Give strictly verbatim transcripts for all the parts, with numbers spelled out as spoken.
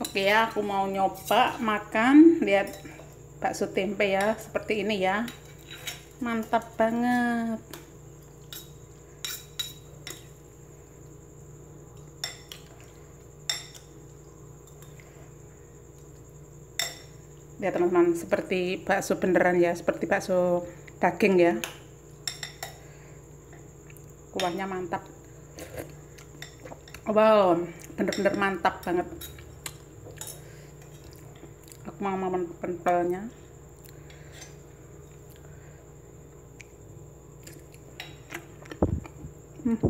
Oke ya, aku mau nyoba makan. Lihat bakso tempe ya, seperti ini ya. Mantap banget. Lihat teman-teman, seperti bakso beneran ya, seperti bakso daging ya. Kuahnya mantap. Wow, bener-bener mantap banget. Aku mau makan pentolnya. Hmm.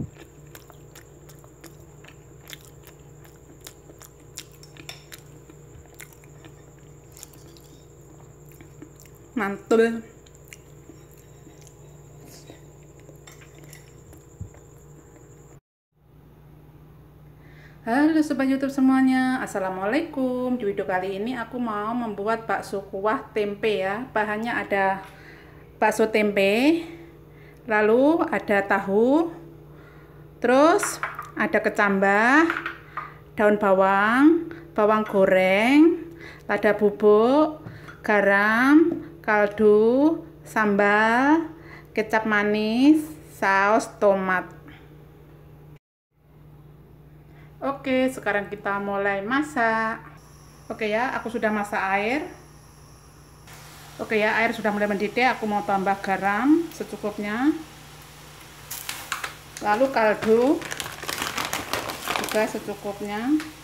Mantul. Halo sobat YouTube semuanya, assalamualaikum. Di video kali ini aku mau membuat bakso kuah tempe ya. Bahannya ada bakso tempe, lalu ada tahu, terus ada kecambah, daun bawang, bawang goreng, lada bubuk, garam, kaldu, sambal, kecap manis, saus tomat. Oke, sekarang kita mulai masak. Oke ya, aku sudah masak air. Oke ya, air sudah mulai mendidih. Aku mau tambah garam secukupnya. Lalu kaldu juga secukupnya.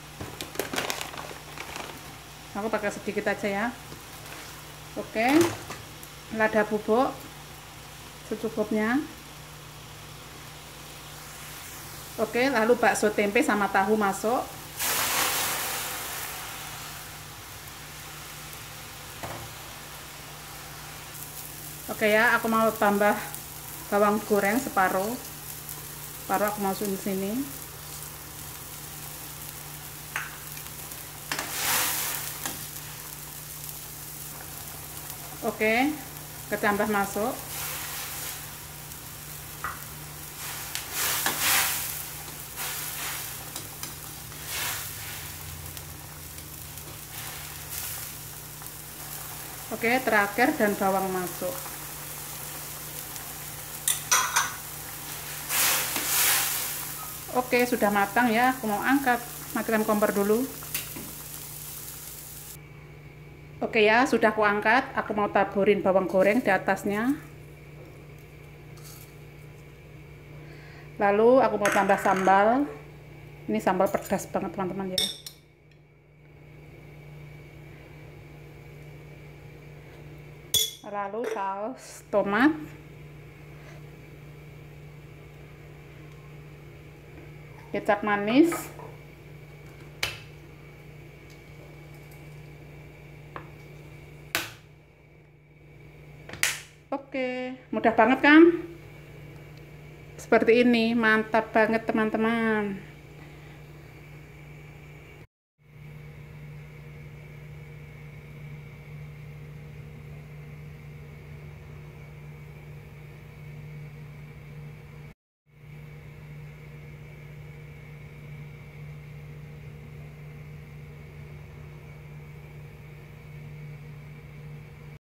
Aku pakai sedikit aja ya. Oke, lada bubuk secukupnya. Oke, lalu bakso tempe sama tahu masuk. Oke ya, aku mau tambah bawang goreng separuh. Separuh aku masukin di sini. Oke, kecambah masuk. Oke, terakhir dan bawang masuk. Oke, sudah matang ya. Aku mau angkat. Matikan kompor dulu. Oke ya, sudah aku angkat. Aku mau taburin bawang goreng di atasnya. Lalu aku mau tambah sambal. Ini sambal pedas banget teman-teman ya. Lalu saus tomat, kecap manis, oke, mudah banget kan? Seperti ini, mantap banget teman-teman.